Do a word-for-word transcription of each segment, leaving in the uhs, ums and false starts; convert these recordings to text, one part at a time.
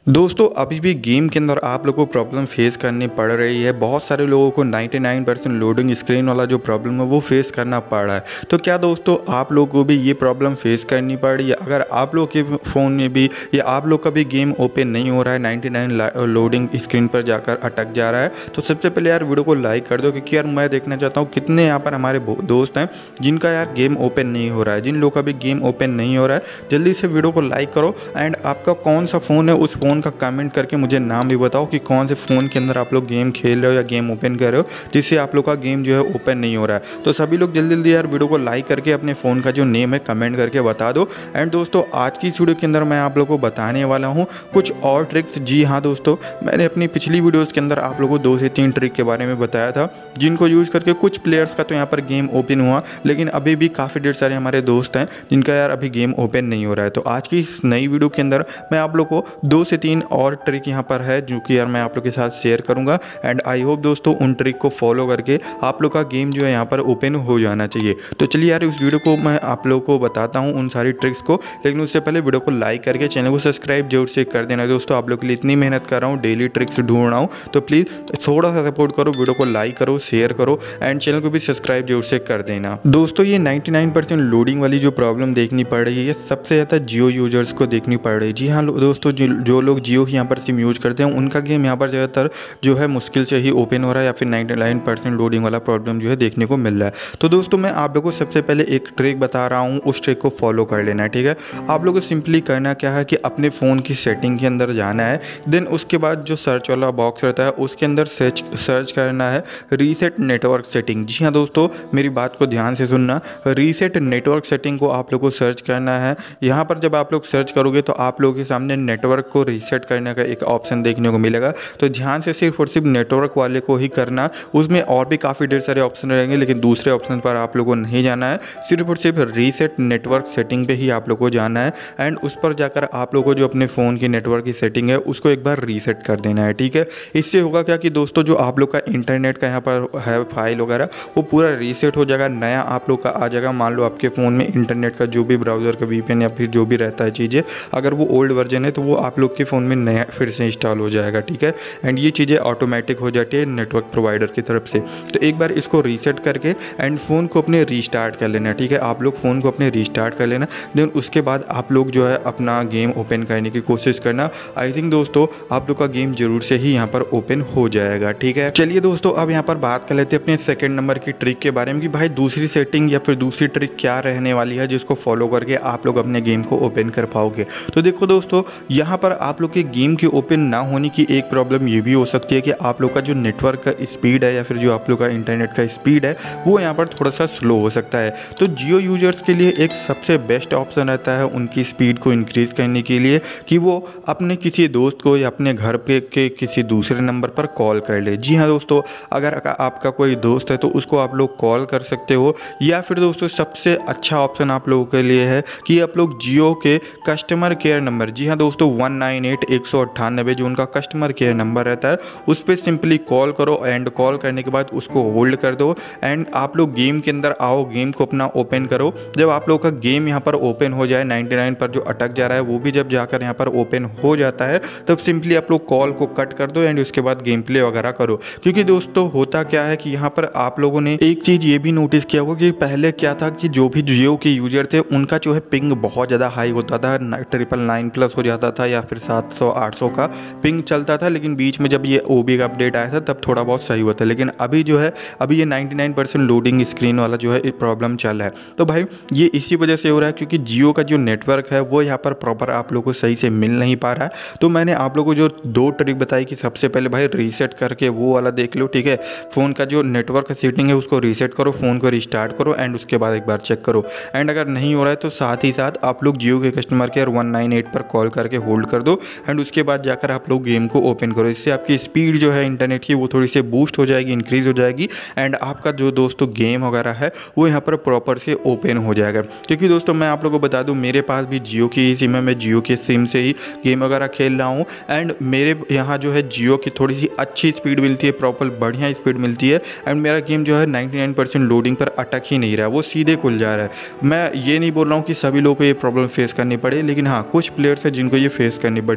दोस्तों अभी भी गेम के अंदर आप लोगों को प्रॉब्लम फेस करनी पड़ रही है। बहुत सारे लोगों को निन्यानवे परसेंट लोडिंग स्क्रीन वाला जो प्रॉब्लम है वो फेस करना पड़ रहा है। तो क्या दोस्तों आप लोगों को भी ये प्रॉब्लम फेस करनी पड़ रही है? अगर आप लोग के फ़ोन में भी या आप लोग का भी गेम ओपन नहीं हो रहा है, निन्यानवे लोडिंग स्क्रीन पर जाकर अटक जा रहा है, तो सबसे पहले यार वीडियो को लाइक कर दो, क्योंकि यार मैं देखना चाहता हूँ कितने यहाँ पर हमारे दोस्त हैं जिनका यार गेम ओपन नहीं हो रहा है। जिन लोगों का भी गेम ओपन नहीं हो रहा है जल्दी से वीडियो को लाइक करो। एंड आपका कौन सा फ़ोन है उस फ़ोन का कमेंट करके मुझे नाम भी बताओ कि कौन से फ़ोन के अंदर आप लोग गेम खेल रहे हो या गेम ओपन कर रहे हो जिससे आप लोग का गेम जो है ओपन नहीं हो रहा है। तो सभी लोग जल्दी जल्दी यार वीडियो को लाइक करके अपने फ़ोन का जो नेम है कमेंट करके बता दो। एंड दोस्तों आज की इस वीडियो के अंदर मैं आप लोगों को बताने वाला हूँ कुछ और ट्रिक्स। जी हाँ दोस्तों, मैंने अपनी पिछली वीडियोज़ के अंदर आप लोगों को दो से तीन ट्रिक के बारे में बताया था जिनको यूज़ करके कुछ प्लेयर्स का तो यहाँ पर गेम ओपन हुआ, लेकिन अभी भी काफ़ी ढेर सारे हमारे दोस्त हैं जिनका यार अभी गेम ओपन नहीं हो रहा है। तो आज की इस नई वीडियो के अंदर मैं आप लोग को दो से तीन और ट्रिक यहाँ पर है जो कि यार मैं आप लोग के साथ शेयर करूँगा। एंड आई होप दोस्तों उन ट्रिक को फॉलो करके आप लोग का गेम जो है यहाँ पर ओपन हो जाना चाहिए। तो चलिए यार इस वीडियो को मैं आप लोग को बताता हूँ उन सारी ट्रिक्स को, लेकिन उससे पहले वीडियो को लाइक करके चैनल को सब्सक्राइब जरूर से कर देना। दोस्तों आप लोग के लिए इतनी मेहनत कर रहा हूँ, डेली ट्रिक्स ढूंढ रहा हूँ, तो प्लीज़ थोड़ा सा सपोर्ट करो, वीडियो को लाइक करो, शेयर करो एंड चैनल को भी सब्सक्राइब जरूर से कर देना। दोस्तों ये निन्यानवे परसेंट लोडिंग वाली जो प्रॉब्लम देखनी पड़ रही है ये सबसे ज़्यादा जियो यूजर्स को देखनी पड़ रही है। जी हाँ दोस्तों, जो जो लोग जियो की यहाँ पर सिम यूज़ करते हैं उनका गेम यहाँ पर ज़्यादातर जो है मुश्किल से ही ओपन हो रहा है या फिर निन्यानवे परसेंट लोडिंग वाला प्रॉब्लम जो है देखने को मिल रहा है। तो दोस्तों मैं आप लोगों को सबसे पहले एक ट्रिक बता रहा हूँ, उस ट्रिक को फॉलो कर लेना है, ठीक है। आप लोगों को सिंपली करना क्या है कि अपने फ़ोन की सेटिंग के अंदर जाना है, देन उसके बाद जो सर्च वाला बॉक्स रहता है उसके अंदर सर्च सर्च करना है रीसेट नेटवर्क सेटिंग। जी हाँ दोस्तों, मेरी बात को ध्यान से सुनना, रीसेट नेटवर्क सेटिंग को आप लोग को सर्च करना है। यहाँ पर जब आप लोग सर्च करोगे तो आप लोगों के सामने नेटवर्क को रीसेट करने का एक ऑप्शन देखने को मिलेगा। तो ध्यान से सिर्फ और सिर्फ नेटवर्क वाले को ही करना, उसमें और भी काफ़ी ढेर सारे ऑप्शन रहेंगे लेकिन दूसरे ऑप्शन पर आप लोगों को नहीं जाना है, सिर्फ और सिर्फ रीसेट नेटवर्क सेटिंग पे ही आप लोग को जाना है। एंड उस पर जाकर आप लोगों को जो अपने फ़ोन की नेटवर्क की सेटिंग है उसको एक बार रीसेट कर देना है, ठीक है। इससे होगा क्या कि दोस्तों जो आप लोग का इंटरनेट का यहाँ पर है फाइल वगैरह वो पूरा रीसेट हो जाएगा, नया आप लोग का आ जाएगा। मान लो आपके फ़ोन में इंटरनेट का जो भी ब्राउज़र का वीपीएन या फिर जो भी रहता है चीज़ें, अगर वो ओल्ड वर्जन है तो वो आप लोग के फ़ोन में नया फिर से इंस्टॉल हो जाएगा, ठीक है। एंड ये चीज़ें ऑटोमेटिक हो जाती है नेटवर्क प्रोवाइडर की तरफ से। तो एक बार इसको रीसेट करके एंड फ़ोन को अपने रीस्टार्ट कर लेना, ठीक है। आप लोग फ़ोन को अपने रीस्टार्ट कर लेना, देन उसके बाद आप लोग जो है अपना गेम ओपन करने की कोशिश करना। आई थिंक दोस्तों आप लोग का गेम जरूर से ही यहाँ पर ओपन हो जाएगा, ठीक है। चलिए दोस्तों अब यहाँ पर बात कर लेते हैं अपने सेकंड नंबर की ट्रिक के बारे में कि भाई दूसरी सेटिंग या फिर दूसरी ट्रिक क्या रहने वाली है जिसको फॉलो करके आप लोग अपने गेम को ओपन कर पाओगे। तो देखो दोस्तों यहाँ पर आप लोग के गेम के ओपन ना होने की एक प्रॉब्लम ये भी हो सकती है कि आप लोग का जो नेटवर्क का स्पीड है या फिर जो आप लोग का इंटरनेट का स्पीड है वो यहाँ पर थोड़ा सा स्लो हो सकता है। तो जियो यूजर्स के लिए एक सबसे बेस्ट ऑप्शन रहता है उनकी स्पीड को इंक्रीज़ करने के लिए कि वो अपने किसी दोस्त को या अपने घर पे के किसी दूसरे नंबर पर कॉल कर ले। जी हाँ दोस्तों, अगर आपका कोई दोस्त है तो उसको आप लोग कॉल कर सकते हो, या फिर दोस्तों सबसे अच्छा ऑप्शन आप लोगों के लिए है कि आप लोग जियो के कस्टमर केयर नंबर, जी हाँ दोस्तों वन नाइन एट एक सौ अट्ठानबे जो उनका कस्टमर केयर नंबर रहता है उस पर सिंपली कॉल करो। एंड कॉल करने के बाद उसको होल्ड कर दो एंड आप लोग गेम के अंदर आओ, गेम को अपना ओपन करो। जब आप लोग का गेम यहाँ पर ओपन हो जाए निन्यानवे पर जो अटक जा रहा है वो भी जब जाकर यहाँ पर ओपन हो जाता है तब सिंपली आप लोग कॉल को कट कर दो एंड उसके बाद गेम प्ले वगैरह करो। क्योंकि दोस्तों होता क्या है कि यहाँ पर आप लोगों ने एक चीज़ ये भी नोटिस किया होगा कि पहले क्या था कि जो भी जियो के यूजर थे उनका जो है पिंग बहुत ज़्यादा हाई होता था, ट्रिपल नाइन प्लस हो जाता था या फिर सात सौ आठ सौ का पिंग चलता था। लेकिन बीच में जब ये ओबी का अपडेट आया था तब थोड़ा बहुत सही हुआ था, लेकिन अभी जो है अभी ये निन्यानवे परसेंट लोडिंग स्क्रीन वाला जो है प्रॉब्लम चल रहा है। तो भाई ये इसी वजह से हो रहा है क्योंकि जियो का जो नेटवर्क है वो यहाँ पर प्रॉपर आप लोगों को सही से मिल नहीं पा रहा है। तो मैंने आप लोगों को जो दो ट्रिक बताई कि सबसे पहले भाई रीसेट करके वो वाला देख लो, ठीक है। फ़ोन का जो नेटवर्क सेटिंग है उसको रीसेट करो, फ़ोन को रिस्टार्ट करो एंड उसके बाद एक बार चेक करो। एंड अगर नहीं हो रहा है तो साथ ही साथ आप लोग जियो के customer care one nine eight पर कॉल करके होल्ड कर दो एंड उसके बाद जाकर आप लोग गेम को ओपन करो। इससे आपकी स्पीड जो है इंटरनेट की वो थोड़ी सी बूस्ट हो जाएगी, इंक्रीज़ हो जाएगी एंड आपका जो दोस्तों गेम वगैरह है वो यहाँ पर प्रॉपर से ओपन हो जाएगा। क्योंकि दोस्तों मैं आप लोगों को बता दूँ मेरे पास भी जियो की सिम है, मैं जियो के सिम से ही गेम वगैरह खेल रहा हूँ एंड मेरे यहाँ जो है जियो की थोड़ी सी अच्छी स्पीड मिलती है, प्रॉपर बढ़िया स्पीड मिलती है एंड मेरा गेम जो है निन्यानवे परसेंट लोडिंग पर अटक ही नहीं रहा है, वो सीधे खुल जा रहा है। मैं ये नहीं बोल रहा हूँ कि सभी लोगों को ये प्रॉब्लम फेस करनी पड़े, लेकिन हाँ कुछ प्लेयर्स हैं जिनको ये फेस करनी पड़े।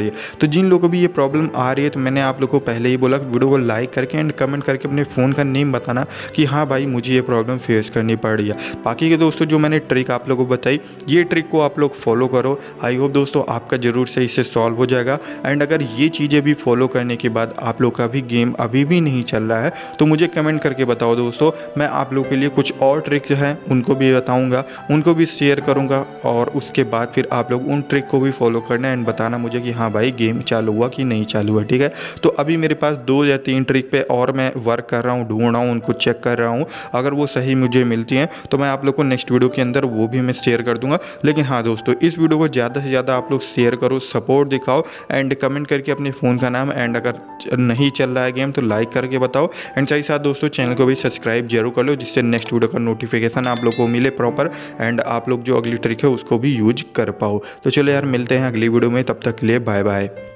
पड़ी है। तो जिन लोगों को भी ये प्रॉब्लम आ रही है, तो मैंने आप लोगों को पहले ही बोला कि वीडियो को लाइक करके एंड कमेंट करके अपने फ़ोन का नेम बताना कि हाँ भाई मुझे ये प्रॉब्लम फेस करनी पड़ रही है। बाकी के दोस्तों जो मैंने ट्रिक आप लोगों को बताई, ये ट्रिक को आप लोग फॉलो करो। आई होप दोस्तों आपका ज़रूर से इससे सॉल्व हो जाएगा। एंड अगर ये चीज़ें भी फॉलो करने के बाद आप लोग का भी गेम अभी भी नहीं चल रहा है तो मुझे कमेंट करके बताओ दोस्तों, मैं आप लोग के लिए कुछ और ट्रिक्स हैं उनको भी बताऊंगा, उनको भी शेयर करूंगा और उसके बाद फिर आप लोग उन ट्रिक को भी फॉलो करना एंड बताना मुझे कि हाँ भाई गेम चालू हुआ कि नहीं चालू हुआ। ठीक है, तो अभी मेरे पास दो या तीन ट्रिक पे और मैं वर्क कर रहा हूँ, ढूंढ रहा हूँ, उनको चेक कर रहा हूँ। अगर वो सही मुझे मिलती हैं तो मैं आप लोग को नेक्स्ट वीडियो के अंदर वो भी मैं शेयर कर दूंगा। लेकिन हाँ दोस्तों, इस वीडियो को ज़्यादा से ज़्यादा आप लोग शेयर करो, सपोर्ट दिखाओ एंड कमेंट करके अपने फ़ोन का नाम, एंड अगर नहीं चल रहा है गेम तो लाइक करके बताओ। एंड साथ ही साथ दोस्तों चैनल को भी सब्सक्राइब जरूर कर लो, जिससे नेक्स्ट वीडियो का नोटिफिकेशन आप लोग को मिले प्रॉपर एंड आप लोग जो अगली ट्रिक है उसको भी यूज कर पाओ। तो चलो यार, मिलते हैं अगली वीडियो में, तब तक के लिए बाय बाय।